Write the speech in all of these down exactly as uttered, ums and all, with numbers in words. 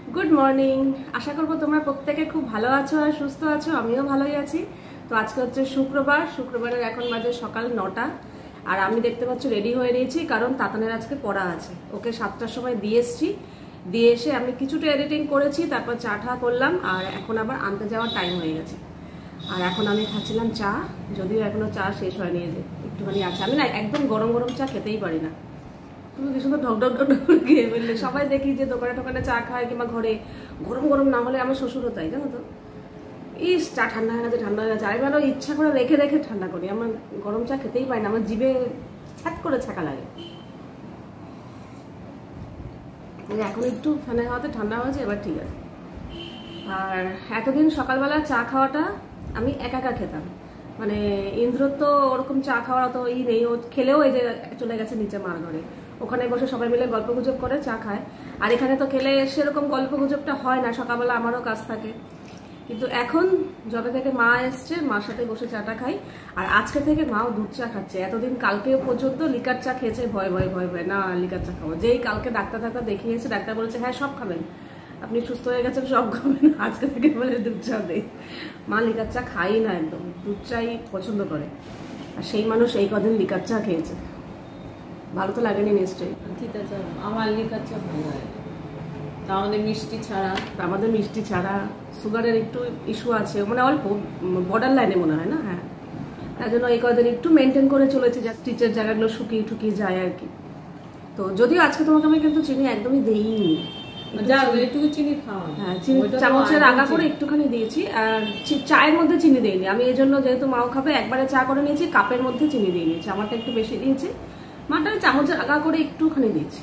Good morning. আশা করবো তোমরা প্রত্যেকে খুব ভালো আছো আর সুস্থ আছো। আমিও ভালোই আছি। তো আজকে হচ্ছে শুক্রবার। শুক্রবারের এখন বাজে সকাল নটা। আর আমি দেখতে পাচ্ছি রেডি হয়ে নিয়েছি, কারণ তাতানের আজকে পড়া আছে। ওকে সাতটার সময় দিয়ে এসছি। দিয়ে এসে আমি কিছুটা এডিটিং করেছি, তারপর চা ঠা করলাম। আর এখন আবার আনতে যাওয়ার টাইম হয়ে গেছে। আর এখন আমি খাচ্ছিলাম চা, যদিও এখনো চা শেষ হয়নি, যে একটুখানি আছে। আমি না একদম গরম গরম চা খেতেই পারি না। তুমি কি সুন্দর ঢক ঢক ঢক ঢক খেয়ে ফেললে। সবাই দেখি যে দোকানে টোকানে চা খায় কিংবা ঘরে গরম গরম না হলে, আমার শ্বশুরও তাই, জানো তো। ইস, চা ঠান্ডা হয়ে গেছে, ঠান্ডা হয়ে গেছে। আমি আরো ইচ্ছা করে রেখে রেখে ঠান্ডা করি। আমার গরম চা খেতেই পারি না, আমার জিভে ছ্যাট করে ছাকা লাগে। এখন একটু ফ্যানের হাওয়াতে ঠান্ডা হয়েছে, এবার ঠিক আছে। আর এতদিন সকালবেলা চা খাওয়াটা আমি একা একা খেতাম। মানে ইন্দ্রর তো ওরকম চা খাওয়ার অত ই নেই। ও খেলেও এই যে চলে গেছে নিচে মার ঘরে, ওখানে বসে সবাই মিলে গল্প গুজব করে চা খায়। আর এখানে তো খেলে সেরকম গল্প গুজবটা হয় না, সকালবেলা আমারও কাজ থাকে। কিন্তু এখন যবে থেকে মা এসছে, মার সাথে বসে চাটা খাই। আর আজকে থেকে মাও দুধ চা খাচ্ছে। এতদিন কালকে পর্যন্ত লিকার চা খেয়েছে, ভয় ভয় ভয় ভয়, না লিকার চা খাবো। যেই কালকে ডাক্তার ডাক্তার দেখিয়েছে, ডাক্তার বলেছে হ্যাঁ সব খাবেন, আপনি সুস্থ হয়ে গেছেন, সব খাবেন। আজকে থেকে বলে দুধ চা দেয়। মা লিকার চা খাই না, একদম দুধ চাই পছন্দ করে। আর সেই মানুষ এই কদিন লিকার চা খেয়েছে, ভালো তো লাগেনি নিশ্চয়ই। ঠিক আছে, আমার লিকার চা ভালো লাগে। তা আমাদের মিষ্টি ছাড়া আমাদের মিষ্টি ছাড়া সুগারের একটু ইস্যু আছে, মানে অল্প বর্ডার লাইনে মনে হয় না। হ্যাঁ, তার জন্য এই কদিন একটু মেনটেন করে চলেছে, যা স্টিচের জায়গাগুলো শুকিয়ে টুকিয়ে যায় আর কি। তো যদিও আজকে তোমাকে আমি কিন্তু চিনি একদমই দিইনি, চিনি খাওয়া, হ্যাঁ চামচের আগা করে একটুখানি দিয়েছি। আর চায়ের মধ্যে চিনি দিইনি আমি, এই জন্য যেহেতু মাও খাবে একবারে চা করে নিয়েছি, কাপের মধ্যে চিনি দিয়ে নিয়েছি। আমারটা একটু বেশি দিয়েছি, মাটা চামচের আগা করে একটুখানি দিয়েছি।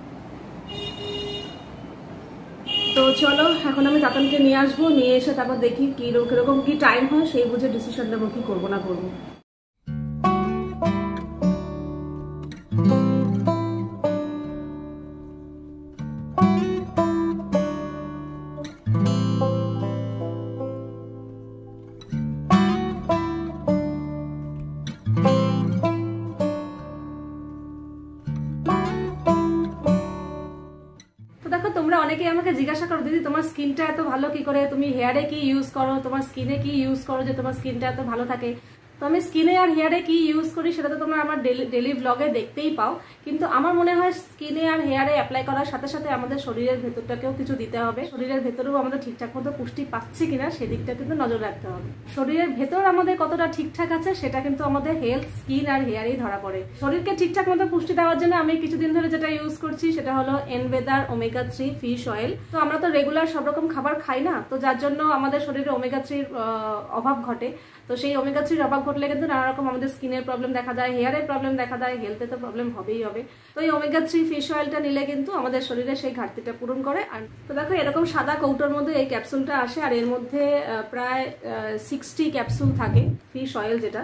তো চলো, এখন আমি তাতানকে নিয়ে আসবো, নিয়ে এসে তারপর দেখি কিরকম কি টাইম হয়, সেই বুঝে ডিসিশন নেবো কি করবো না করবো। তোমরা অনেকেই আমাকে জিজ্ঞাসা করো, দিদি তোমার স্কিনটা এত ভালো কি করে, তুমি হেয়ারে কি ইউজ করো, তোমার স্কিনে কি ইউজ করো যে তোমার স্কিনটা এত ভালো থাকে। তো আমি স্কিনে আর হেয়ারে কি ইউজ করি সেটা তো তোমরা আমার ডেলি ব্লগে দেখতেই পাও। কিন্তু আমার মনে হয় স্কিনে আর হেয়ারে অ্যাপ্লাই করার সাথে সাথে আমাদের শরীরের ভেতরটাকেও কিছু দিতে হবে। শরীরের ভেতরেও আমাদের ঠিকঠাক মতো পুষ্টি পাচ্ছে কিনা সেদিকটা কিন্তু নজর রাখতে হবে। শরীরের ভেতর আমাদের কতটা ঠিকঠাক আছে সেটা কিন্তু আমাদের হেলথ, স্কিন আর হেয়ারেই ধরা পড়ে। শরীরকে ঠিকঠাক মতো পুষ্টি দেওয়ার জন্য আমি কিছুদিন ধরে যেটা ইউজ করছি সেটা হলো এনভেদার ওমেগা থ্রি ফিশ অয়েল। তো আমরা তো রেগুলার সব রকম খাবার খাই না, তো যার জন্য আমাদের শরীরে ওমেগা থ্রির অভাব ঘটে। তো সেই ওমেগা থ্রির অভাব ঘটলে কিন্তু নানা রকম আমাদের স্কিনের প্রবলেম দেখা দেয়, হেয়ারের প্রবলেম দেখা দেয়, হেলথে তো প্রবলেম হবেই হবে। তো এই ওমেগা থ্রি ফিশ অয়েলটা নিলে কিন্তু আমাদের শরীরে সেই ঘাটতিটা পূরণ করে। আর তো দেখো এরকম সাদা কৌটোর মধ্যে এই ক্যাপসুলটা আসে, আর এর মধ্যে প্রায় সিক্সটি ক্যাপসুল থাকে ফিশ অয়েল, যেটা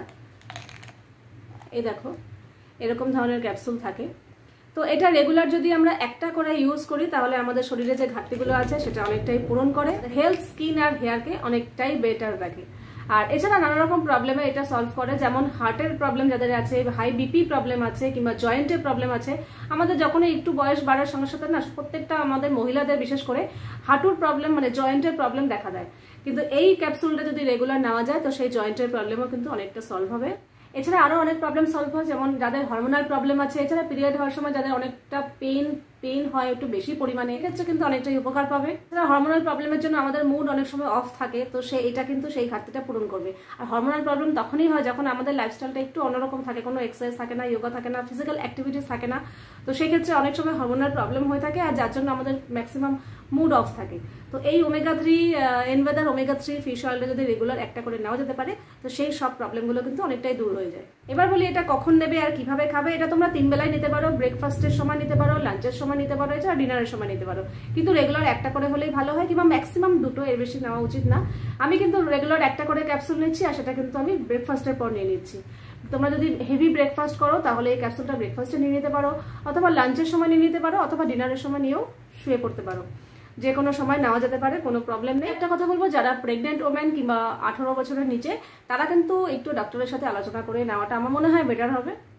এই দেখো এরকম ধরনের ক্যাপসুল থাকে। তো এটা রেগুলার যদি আমরা একটা করে ইউজ করি তাহলে আমাদের শরীরে যে ঘাটতিগুলো আছে সেটা অনেকটাই পূরণ করে, হেলথ, স্কিন আর হেয়ারকে অনেকটাই বেটার রাখে। আর এছাড়া নানা রকম প্রবলেমে এটা সলভ করে, যেমন হার্টের প্রবলেম যাদের আছে, হাই বিপি প্রবলেম আছে, কিংবা জয়েন্টের প্রবলেম আছে। আমাদের যখনই একটু বয়স বাড়ার সঙ্গে সাথে না প্রত্যেকটা আমাদের মহিলাদের বিশেষ করে হাঁটুর প্রবলেম মানে জয়েন্টের প্রবলেম দেখা দেয়। কিন্তু এই ক্যাপসুলটা যদি রেগুলার নেওয়া যায় তো সেই জয়েন্টের প্রবলেমও কিন্তু অনেকটা সলভ হবে। এছাড়া আরো অনেক প্রবলেম সলভ হয়, যেমন যাদের হরমোনাল প্রবলেম আছে, এছাড়া পিরিয়ড হওয়ার সময় যাদের অনেকটা পেইন পেইন হয় একটু বেশি পরিমাণে, এক্ষেত্রে কিন্তু অনেকটাই উপকার পাবে। হরমোনাল প্রবলেমের জন্য আমাদের মুড অনেক সময় অফ থাকে, তো সে এটা কিন্তু সেই ঘাটতিটা পূরণ করবে। আর হরমোনাল প্রবলেম তখনই হয় যখন আমাদের লাইফস্টাইলটা একটু অন্যরকম থাকে, কোনো এক্সারসাইজ থাকে না, যোগা থাকে না, ফিজিক্যাল অ্যাক্টিভিটিস থাকে না। তো সেক্ষেত্রে অনেক সময় হরমোনাল প্রবলেম হয়ে থাকে, আর যার জন্য আমাদের ম্যাক্সিমাম মুড অফ থাকে। তো এই ওমেগা থ্রি এনভেদার ওমেগা থ্রি ফিশ অয়েলটা যদি রেগুলার একটা করে নেওয়া যেতে পারে তো সেই সব প্রবলেমগুলো কিন্তু অনেকটাই দূর হয়ে যায়। এবার বলি এটা কখন নেবে আর কিভাবে খাবে। এটা তোমরা তিন বেলায় নিতে পারো, ব্রেকফাস্টের সময় নিতে পারো, লাঞ্চের সময় নিতে পারো, এছাড়া ডিনারের সময় নিতে পারো। কিন্তু রেগুলার একটা করে হলেই ভালো হয়, কিংবা ম্যাক্সিমাম দুটো, এর বেশি নেওয়া উচিত না। আমি কিন্তু রেগুলার একটা করে ক্যাপসুল নিচ্ছি, আর সেটা কিন্তু আমি ব্রেকফাস্টের পর নিয়ে নিচ্ছি। তোমরা যদি হেভি ব্রেকফাস্ট করো তাহলে এই ক্যাপসুলটা ব্রেকফাস্টে নিয়ে নিতে পারো, অথবা লাঞ্চের সময় নিয়ে নিতে পারো, অথবা ডিনারের সময় নিয়েও শুয়ে পড়তে পারো। যে কোনো সময় নেওয়া যেতে পারে, কোনো প্রবলেম নেই। একটা কথা বলবো, যারা প্রেগনেন্ট ওমেন কিংবা আঠারো বছরের নিচে তারা কিন্তু একটু ডক্টরের সাথে আলোচনা করে নেওয়াটা আমার মনে হয় বেটার হবে।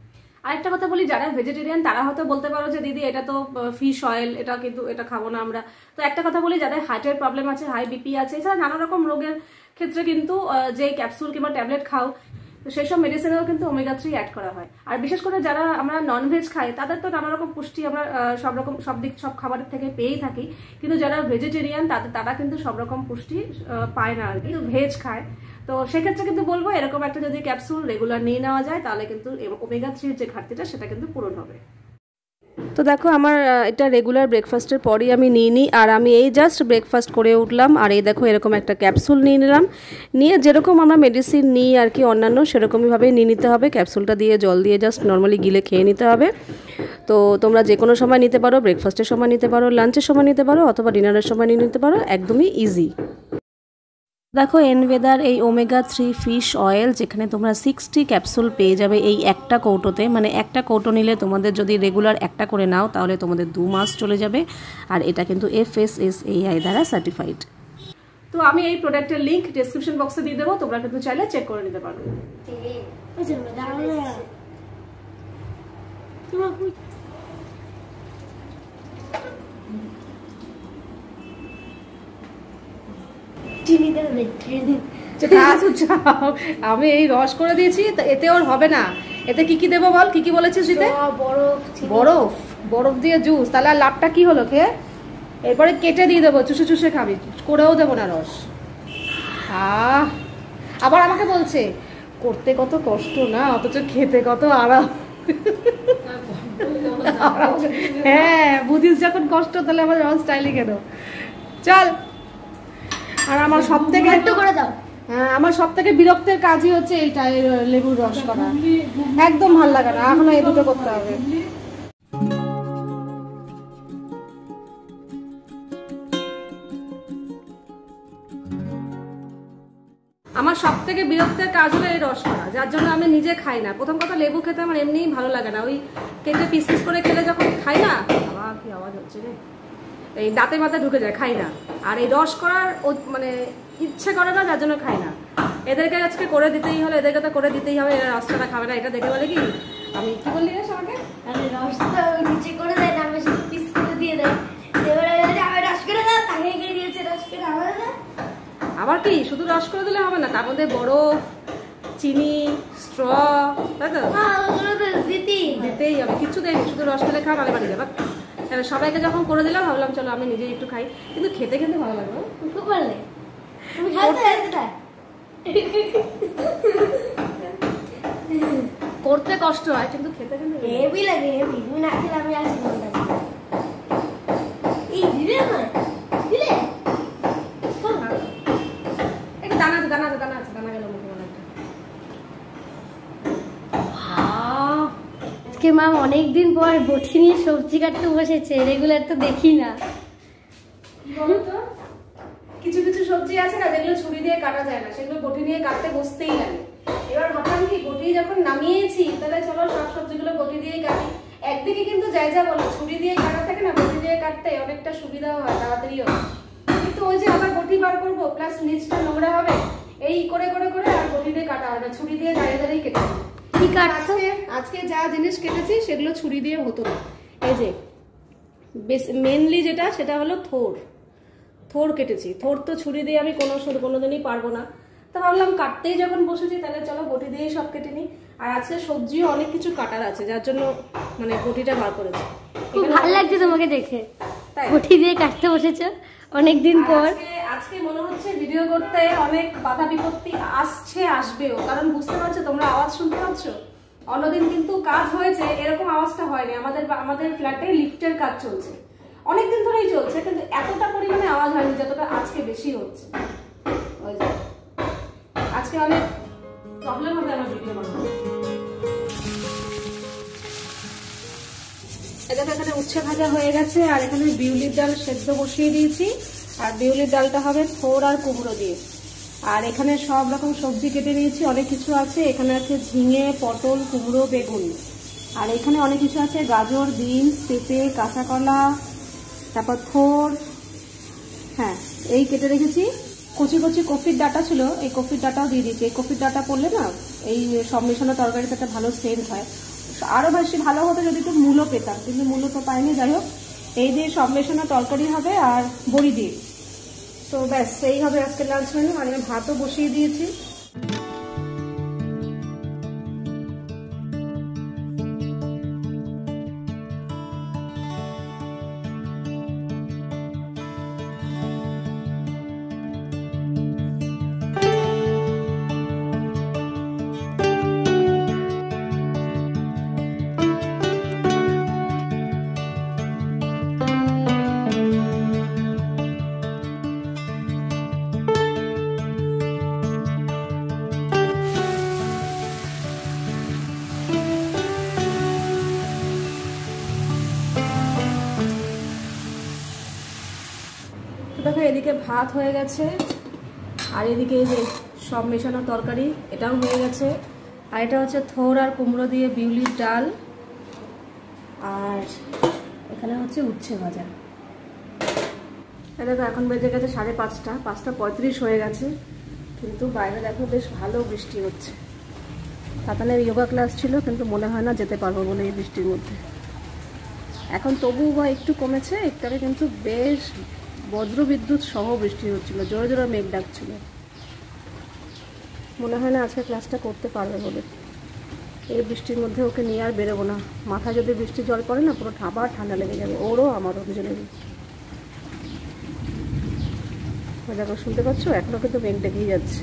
আরেকটা কথা বলি, যারা ভেজিটেরিয়ান তারা হয়তো বলতে পারো যে দিদি এটা তো ফিশ অয়েল, এটা কিন্তু এটা খাবো না আমরা। তো একটা কথা বলি, যাদের হার্টের প্রবলেম আছে, হাই বিপি আছে, এছাড়া নানা রকম রোগের ক্ষেত্রে কিন্তু যে ক্যাপসুল কিংবা ট্যাবলেট খাও, তো সেই সব মেডিসিনেও কিন্তু ওমেগা থ্রি অ্যাড করা হয়। আর বিশেষ করে যারা আমরা ননভেজ খাই তাদের তো নানা রকম পুষ্টি আমরা সব রকম সব দিক সব খাবারের থেকে পেয়েই থাকি, কিন্তু যারা ভেজিটেরিয়ান তাদের তারা কিন্তু সব রকম পুষ্টি পায় না আর কি, ভেজ খায়। তো সেক্ষেত্রে কিন্তু বলবো এরকম একটা যদি ক্যাপসুল রেগুলার নিয়ে নেওয়া যায় তাহলে কিন্তু ওমেগা থ্রির যে ঘাটতিটা সেটা কিন্তু পূরণ হবে। তো দেখো আমার এটা রেগুলার ব্রেকফাস্টের পরই আমি নিয়ে নিই, আর আমি এই জাস্ট ব্রেকফাস্ট করে উঠলাম, আর এই দেখো এরকম একটা ক্যাপসুল নিয়ে নিলাম। নিয়ে যেরকম আমরা মেডিসিন নিই আর কি অন্যান্য, সেরকমইভাবে নিয়ে নিতে হবে। ক্যাপসুলটা দিয়ে জল দিয়ে জাস্ট নর্মালি গিলে খেয়ে নিতে হবে। তো তোমরা যে কোনো সময় নিতে পারো, ব্রেকফাস্টের সময় নিতে পারো, লাঞ্চের সময় নিতে পারো, অথবা ডিনারের সময় নিয়ে নিতে পারো, একদমই ইজি। দেখো এনভেদার এই ওমেগা থ্রি ফিশ অয়েল, যেখানে তোমরা সিক্সটি ক্যাপসুল পেয়ে যাবে এই একটা কৌটোতে, মানে একটা কৌটো নিলে তোমাদের যদি রেগুলার একটা করে নাও তাহলে তোমাদের দু মাস চলে যাবে। আর এটা কিন্তু F S S A I দ্বারা সার্টিফাইড। তো আমি এই প্রোডাক্টের লিঙ্ক ডেসক্রিপশন বক্সে দিয়ে দেবো, তোমরা কিন্তু চাইলে চেক করে নিতে পারো। আমি এই রস করে দিয়েছি, এতে ওর হবে না। এতে কি কি দেবো বল, কি কি বলেছিস দিতে? বরফ, বরফ দিয়ে জুস। তাহলে আর লাভটা কি হলো খেয়ে? এরপরে কেটে দিয়ে দেবো, চুষে চুষে খাবি, করেও দেবো না রস। আহ আবার আমাকে বলছে করতে কত কষ্ট না, অথচ খেতে কত আরাম। হ্যাঁ বুঝিস যখন কষ্ট, তাহলে আমার রস স্টাইলে কেন? চল। আর আমার সব থেকে হ্যাঁ আমার সব থেকে বিরক্তের কাজই হচ্ছে এইটা, লেবুর রস করা। একদম ভাল লাগে না, এখন এই দুটো করতে হবে। আমার সব থেকে বিরক্তের কাজ হলো এই রস করা, যার জন্য আমি নিজে খাই না। প্রথম কথা, লেবু খেতে আমার এমনিই ভালো লাগে না, ওই কেটে পিস পিস করে খেলে যখন খাই না, আবার কি আওয়াজ হচ্ছে রে, এই দাঁতে মাথায় ঢুকে যায়, খাই না। আর এই রস করার মানে ইচ্ছে করে না, যার জন্য খাই না। এদেরকে আজকে করে দিতেই হলো, এদেরকে তো করে দিতেই হবে, এরা রসটা খাবে না। এটা দেখে বলে কি আমি কি বললি রে আমাকে, আরে রসটা নিচে করে দেয় না, আমি শুধু পিস করে দিয়ে দেয়। এবারে আমি রস করে দাও, তাকে গিয়ে দিয়েছে রস করে হবে না। আবার কি শুধু রস করে দিলে হবে না, তার মধ্যে বরফ, চিনি, স্ট্র, তাই তো দিতেই দিতেই হবে। কিছু দেয়নি, শুধু রস করে খাওয়া, নালে বাড়ি যাবে। তাহলে সবাইকে যখন করে দিলাম, ভাবলাম চলো আমি নিজেই একটু খাই, কিন্তু খেতে খেতে ভালো লাগবে। খুব ভালো লাগে, তুমি খাইতে করতে কষ্ট হয়, কিন্তু খেতে কিন্তু হেভি লাগে, হেভি। তুমি না খেলে আমি আছি কোনটা এই দিলে না দিলে একটু দানা আছে, দানা আছে, দানা আছে, দানা গেল মুখে মনে একটা। আজকে মা অনেকদিন পর বটি নিয়ে সবজি কাটতে বসেছে, রেগুলার তো দেখি না। কিছু কিছু সবজি আছে না যেগুলো ছুরি দিয়ে কাটা যায় না, সেগুলো বটি নিয়ে কাটতে বসতেই লাগে। এবার ভাবলাম কি বটি যখন নামিয়েছি তাহলে চলো সব সবজিগুলো বটি দিয়েই কাটি। একদিকে কিন্তু যাই যা বলো, ছুরি দিয়ে কাটা থাকে না, বটি দিয়ে কাটতে অনেকটা সুবিধাও হয়, তাড়াতাড়িও। কিন্তু ওই যে আবার বটি বার করবো, প্লাস নিচটা নোংরা হবে, এই করে করে করে আর বটি দিয়ে কাটা হবে না, ছুরি দিয়ে দাঁড়িয়ে দাঁড়িয়ে কেটে। কি কাটছো? আজকে যা জিনিস কেটেছি সেগুলো ছুরি দিয়ে হতো না। এই যে মেনলি যেটা সেটা হলো থোর, থোর কেটেছি। থোর তো ছুরি দিয়ে আমি কোনো কোনোদিনই পারবো না, তো ভাবলাম কাটতেই যখন বসেছি তাহলে চলো বটি দিয়েই সব কেটে নিই। আর আজকে সবজিও অনেক কিছু কাটার আছে, যার জন্য মানে বটিটা বার করেছি। খুব ভালো লাগছে তোমাকে দেখে, বটি দিয়ে কাটতে বসেছো অনেকদিন পর। আজকে মনে হচ্ছে ভিডিও করতে অনেক বাধা বিপত্তি আসছে, আসবেও, কারণ বুঝতে পারছো তোমরা আওয়াজ শুনতে পাচ্ছ। অন্যদিন কিন্তু কাজ হয়েছে, এরকম আওয়াজটা হয়নি। আমাদের আমাদের ফ্ল্যাটে লিফটের কাজ চলছে, অনেকদিন ধরেই চলছে, কিন্তু এতটা পরিমাণে আওয়াজ হয়নি যতটা আজকে বেশি হচ্ছে। ওই যে আজকে অনেক প্রবলেম হবে আমার ভিডিও বানানো। এখানে এখানে উচ্ছে ভাজা হয়ে গেছে, আর এখানে বিউলির ডাল সেদ্ধ বসিয়ে দিয়েছি। আর বিউলির ডালটা হবে থোর আর কুমড়ো দিয়ে। আর এখানে সব রকম সবজি কেটে নিয়েছি, অনেক কিছু আছে। এখানে আছে ঝিঙে, পটল, কুমড়ো, বেগুন। আর এখানে অনেক কিছু আছে, গাজর, বিনস, পেঁপে, কাঁচা কলা, তারপর থোর। হ্যাঁ এই কেটে রেখেছি। কচি কচি কফির ডাটা ছিল, এই কফির ডাটাও দিয়ে দিয়েছি। এই কফির ডাটা পড়লে না এই সব মেশানো তরকারিতে একটা ভালো সেন্ট হয়। আরও বেশি ভালো হতো যদি একটু মূলো পেতাম, কিন্তু মূলো তো পাইনি। যাই হোক, এই দিয়ে সব মেশানো তরকারি হবে আর বড়ি দিয়ে। তো ব্যাস এই হবে আজকে লাঞ্চ মেনু। আর আমি ভাতও বসিয়ে দিয়েছি। দেখো এদিকে ভাত হয়ে গেছে, আর এদিকে এই যে সব মেশানো তরকারি এটাও হয়ে গেছে। আর এটা হচ্ছে থোর আর কুমড়ো দিয়ে বিউলির ডাল, আর এখানে হচ্ছে উচ্ছে ভাজা। দেখো এখন বেজে গেছে সাড়ে পাঁচটা, পাঁচটা পঁয়ত্রিশ হয়ে গেছে, কিন্তু বাইরে দেখো বেশ ভালো বৃষ্টি হচ্ছে। তাতানের যোগা ক্লাস ছিল, কিন্তু মনে হয় না যেতে পারবো বলে এই বৃষ্টির মধ্যে। এখন তবুও বা একটু কমেছে, একটাকে কিন্তু বেশ বজ্র বিদ্যুৎ সহ বৃষ্টি হচ্ছিল, জোরে জোরে মেঘ ডাকছিল। মনে হয় না আজকে ক্লাসটা করতে পারবে বলে। এই বৃষ্টির মধ্যে ওকে নিয়ে আর বেরোবো না। মাথায় যদি বৃষ্টি জল পড়ে না, পুরো আবার ঠান্ডা লেগে যাবে, ওরও আমারও দুজনেরই। দেখো শুনতে পাচ্ছ, এখনো কিন্তু মেঘ ডেকেই যাচ্ছে।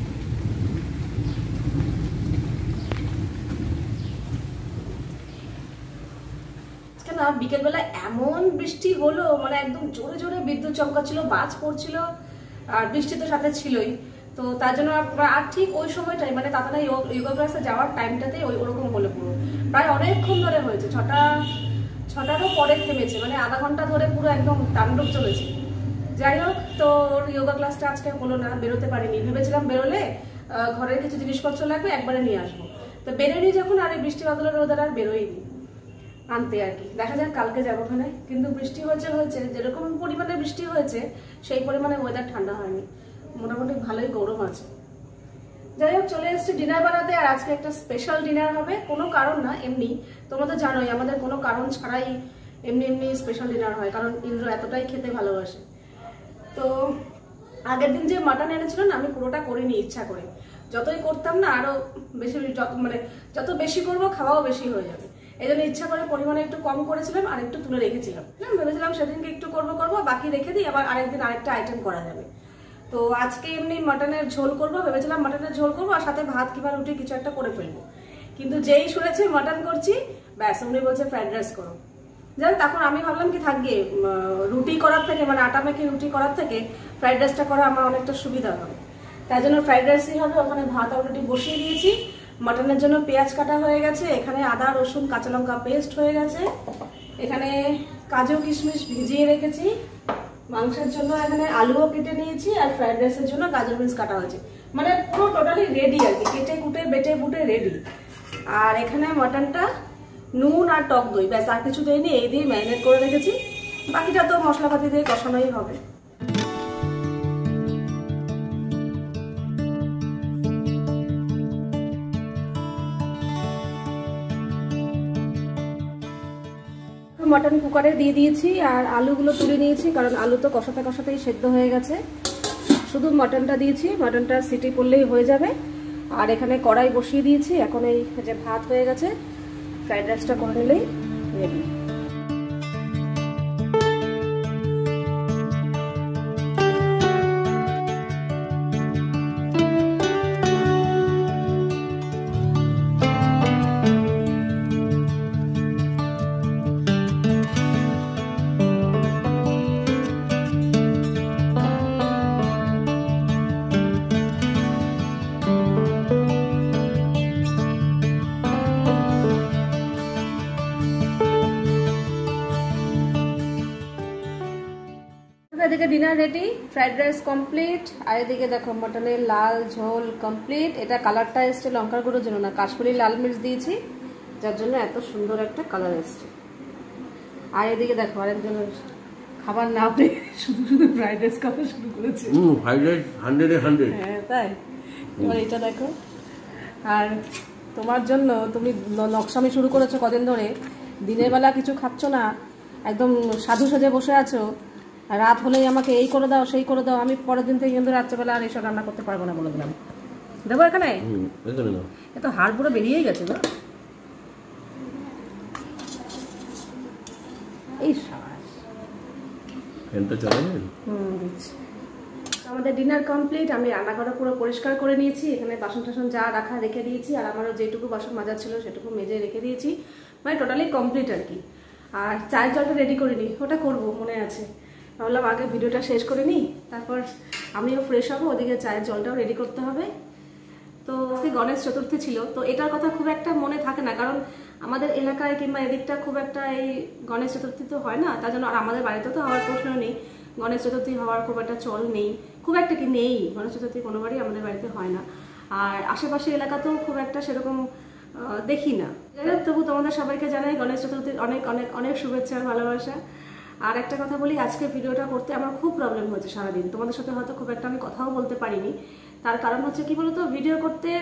না বিকেলবেলা এমন বৃষ্টি হলো, মানে একদম জোরে জোরে বিদ্যুৎ চমকাচ্ছিল, বাজ পড়ছিল, আর বৃষ্টি তো সাথে ছিলই। তো তার জন্য আর ঠিক ওই সময়টাই, মানে তাতানা যোগা ক্লাসে যাওয়ার টাইমটাতেই ওই ওরকম হলো পুরো। প্রায় অনেকক্ষণ ধরে হয়েছে, ছটা ছটারও পরে থেমেছে, মানে আধা ঘন্টা ধরে পুরো একদম তাণ্ডব চলেছে। যাই হোক, তো ওর যোগা ক্লাসটা আজকে হলো না, বেরোতে পারিনি। ভেবেছিলাম বেরোলে ঘরের কিছু জিনিসপত্র লাগবে, একবারে নিয়ে আসবো। তো বেরোয়নি যখন, আর এই বৃষ্টি বাদলের ওদের আর বেরোয়নি আনতে আর কি। দেখা যাক কালকে যাবো ওখানে। কিন্তু বৃষ্টি হয়েছে হয়েছে যেরকম পরিমাণে বৃষ্টি হয়েছে সেই পরিমাণে ওয়েদার ঠান্ডা হয়নি, মোটামুটি ভালোই গরম আছে। যাই হোক, চলে এসেছি ডিনার বানাতে। আর আজকে একটা স্পেশাল ডিনার হবে, কোনো কারণ না, এমনি। তোমরা তো জানোই আমাদের কোনো কারণ ছাড়াই এমনি এমনি স্পেশাল ডিনার হয়, কারণ ইন্দ্র এতটাই খেতে ভালোবাসে। তো আগের দিন যে মাটন এনেছিল না, আমি পুরোটা করিনি ইচ্ছা করে। যতই করতাম না আরো বেশি, যত মানে যত বেশি করবো খাওয়াও বেশি হয়ে যাবে, এই জন্য ইচ্ছা করে পরিমাণে একটু কম করেছিলাম আর একটু তুলে রেখেছিলাম। ভেবেছিলাম সেদিনকে একটু করবো করবো বাকি রেখে দিই, আবার আরেকদিন আরেকটা আইটেম করা যাবে। তো আজকে এমনি মাটনের ঝোল করবো ভেবেছিলাম, মাটনের ঝোল করবো আর সাথে ভাত কিংবা রুটি কিছু একটা করে ফেলবো। কিন্তু যেই শুনেছে মাটন করছি, ব্যাস উনি বলছে ফ্রাইড রাইস করো। যাই তখন আমি ভাবলাম কি থাকবে, রুটি করার থেকে, মানে আটা মেখে রুটি করার থেকে ফ্রাইড রাইসটা করা আমার অনেকটা সুবিধা হবে। তাই জন্য ফ্রাইড রাইসই হবে। ওখানে ভাত অলরেডি বসিয়ে দিয়েছি, মাটনের জন্য পেঁয়াজ কাটা হয়ে গেছে, এখানে আদা রসুন কাঁচা লঙ্কা পেস্ট হয়ে গেছে, এখানে কাজু কিশমিশ ভিজিয়ে রেখেছি, মাংসের জন্য এখানে আলুও কেটে নিয়েছি, আর ফ্রাইড রাইসের জন্য গাজর বিনস কাটা হয়েছে। মানে পুরো টোটালি রেডি আর কি, কেটে কুটে বেটে বুটে রেডি। আর এখানে মাটনটা নুন আর টক দই, ব্যাস আর কিছু দেয়নি, এই দিয়ে ম্যারিনেট করে রেখেছি। বাকিটা তো মশলাপাতি দিয়ে কষানোই হবে। মটন কুকারে দিয়ে দিয়েছি আর আলুগুলো তুলে নিয়েছি, কারণ আলু তো কষাতে কষাতেই সেদ্ধ হয়ে গেছে। শুধু মটনটা দিয়েছি, মটনটা সিটি পড়লেই হয়ে যাবে। আর এখানে কড়াই বসিয়ে দিয়েছি, এখন এই যে ভাত হয়ে গেছে, ফ্রাইড রাইসটা করে নিলেই রেডি। এদিকে dinner ready, fried rice complete, আর এদিকে দেখো মটনের লাল ঝোল কমপ্লিট। এটা কালারটা এসছে লঙ্কার গুঁড়োর জন্য না, কাশ্মীরি লাল মির্চ দিয়েছি, যার জন্য এত সুন্দর একটা কালার এসছে। আর এদিকে দেখো আরেকজনের খাবার না পেয়ে শুধু শুধু ফ্রাইড রাইস খাওয়া শুরু করেছে। ফ্রাইড রাইস হান্ড্রেডে হান্ড্রেড। হ্যাঁ তাই। এবার এটা দেখো, আর তোমার জন্য তুমি নকশামি শুরু করেছো কদিন ধরে, দিনের বেলা কিছু খাচ্ছ না, একদম সাধু সাজে বসে আছো, রাত হলেই আমাকে এই করে দাও সেই করে দাও। আমি পরের দিন থেকে কিন্তু রাত্রেবেলা আর এইসব রান্না করতে পারবো না বলে দিলাম। দেবো এখানে? এ তো হাড় পুরো বেরিয়েই গেছে গো। এই আমাদের ডিনার কমপ্লিট। আমি রান্নাঘরটা পুরো পরিষ্কার করে নিয়েছি, এখানে বাসন টাসন যা রাখা রেখে দিয়েছি, আর আমারও যেটুকু বাসন মাজা ছিল সেটুকু মেজে রেখে দিয়েছি, মানে টোটালি কমপ্লিট আর কি। আর চায়ের জলটা রেডি করিনি, ওটা করবো মনে আছে, ভাবলাম আগে ভিডিওটা শেষ করে নিই, তারপর আমিও ফ্রেশ হবো, ওদিকে চায়ের জলটাও রেডি করতে হবে। তো গণেশ চতুর্থী ছিল, তো এটার কথা খুব একটা মনে থাকে না, কারণ আমাদের এলাকায় কিংবা এদিকটা খুব একটা এই গণেশ চতুর্থী তো হয় না, তার জন্য আর আমাদের বাড়িতে তো হওয়ার প্রশ্ন নেই, গণেশ চতুর্থী হওয়ার খুব একটা চল নেই, খুব একটা কি নেই, গণেশ চতুর্থী কোনোবারই আমাদের বাড়িতে হয় না, আর আশেপাশে এলাকাতেও খুব একটা সেরকম দেখি না। যাই হোক, তবু তোমাদের সবাইকে জানাই গণেশ চতুর্থীর অনেক অনেক অনেক শুভেচ্ছা আর ভালোবাসা। আর একটা কথা বলি, আজকে ভিডিওটা করতে আমার খুব প্রবলেম হয়েছে সারাদিন, তোমাদের সাথে হয়তো খুব একটা আমি কথাও বলতে পারিনি। তার কারণ হচ্ছে কি বলতো, ভিডিও করতে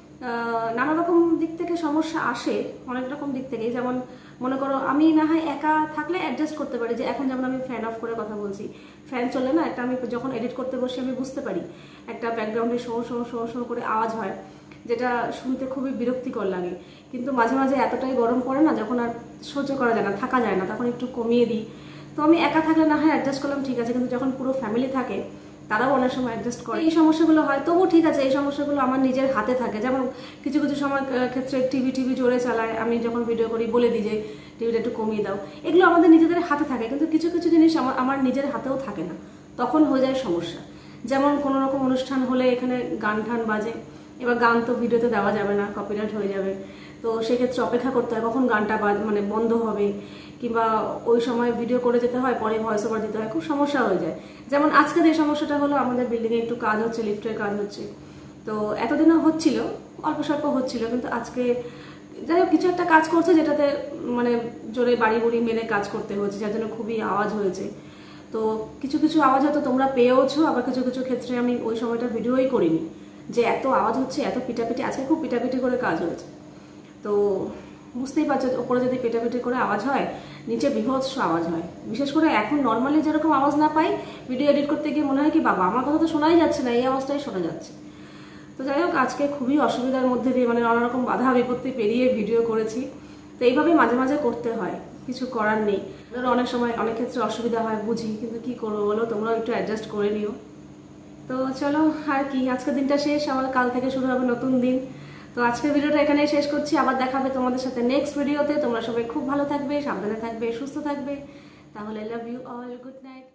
নানা রকম দিক থেকে সমস্যা আসে, অনেক রকম দিক থেকে। যেমন মনে করো আমি না হয় একা থাকলে অ্যাডজাস্ট করতে পারি, যে এখন যেমন আমি ফ্যান অফ করে কথা বলছি, ফ্যান চলে না একটা, আমি যখন এডিট করতে বসে আমি বুঝতে পারি একটা ব্যাকগ্রাউন্ডে শো শো শো শো করে আওয়াজ হয়, যেটা শুনতে খুবই বিরক্তিকর লাগে। কিন্তু মাঝে মাঝে এতটাই গরম পড়ে না, যখন আর সহ্য করা যায় না, থাকা যায় না, তখন একটু কমিয়ে দিই। তো আমি একা থাকলে না হয় অ্যাডজাস্ট করলাম, ঠিক আছে, কিন্তু যখন পুরো ফ্যামিলি থাকে তারাও অনেক সময় অ্যাডজাস্ট করে, এই সমস্যাগুলো হয়। তবু ঠিক আছে, এই সমস্যাগুলো আমার নিজের হাতে থাকে। যেমন কিছু কিছু সময় ক্ষেত্রে টিভি টিভি জোরে চালায়, আমি যখন ভিডিও করি বলে দিই যে টিভিটা একটু কমিয়ে দাও, এগুলো আমাদের নিজেদের হাতে থাকে। কিন্তু কিছু কিছু জিনিস আমার আমার নিজের হাতেও থাকে না, তখন হয়ে যায় সমস্যা। যেমন কোনো রকম অনুষ্ঠান হলে এখানে গান টান বাজে, এবার গান তো ভিডিওতে দেওয়া যাবে না, কপিরাইট হয়ে যাবে, তো সেক্ষেত্রে অপেক্ষা করতে হয় কখন গানটা মানে বন্ধ হবে, কিংবা ওই সময় ভিডিও করে যেতে হয়, পরে ভয়েস ওভার দিতে হয়, খুব সমস্যা হয়ে যায়। যেমন আজকে যে সমস্যাটা হলো, আমাদের বিল্ডিংয়ে একটু কাজ হচ্ছে, লিফটের কাজ হচ্ছে, তো এতদিনও হচ্ছিল, অল্প স্বল্প হচ্ছিল, কিন্তু আজকে যাই হোক কিছু একটা কাজ করছে, যেটাতে মানে জোরে বাড়ি বুড়ি মেরে কাজ করতে হচ্ছে, যার জন্য খুবই আওয়াজ হয়েছে। তো কিছু কিছু আওয়াজ হয়তো তোমরা পেয়েওছো, আবার কিছু কিছু ক্ষেত্রে আমি ওই সময়টা ভিডিওই করিনি, যে এত আওয়াজ হচ্ছে, এত পিটাপিটি, আজকে খুব পিটাপিটি করে কাজ হয়েছে। তো বুঝতেই পারছো, ওপরে যদি পেটাপিটি করে আওয়াজ হয়, নিচে বিভৎস আওয়াজ হয়। বিশেষ করে এখন নর্মালি যেরকম আওয়াজ না পাই, ভিডিও এডিট করতে গিয়ে মনে হয় কি বাবা আমার কথা তো শোনাই যাচ্ছে না, এই আওয়াজটাই শোনা যাচ্ছে। তো যাই হোক, আজকে খুবই অসুবিধার মধ্যে দিয়ে, মানে নানা রকম বাধা বিপত্তি পেরিয়ে ভিডিও করেছি। তো এইভাবেই মাঝে মাঝে করতে হয়, কিছু করার নেই। ধরো অনেক সময় অনেক ক্ষেত্রে অসুবিধা হয়, বুঝি, কিন্তু কি করবো বলো, তোমরাও একটু অ্যাডজাস্ট করে নিও। তো চলো, আর কি, আজকের দিনটা শেষ, আবার কাল থেকে শুরু হবে নতুন দিন। তো আজকের ভিডিওটা এখানেই শেষ করছি, আবার দেখা হবে তোমাদের সাথে নেক্সট ভিডিওতে। তোমরা সবাই খুব ভালো থাকবে, সাবধানে থাকবে, সুস্থ থাকবে। তাহলে love you all, good night.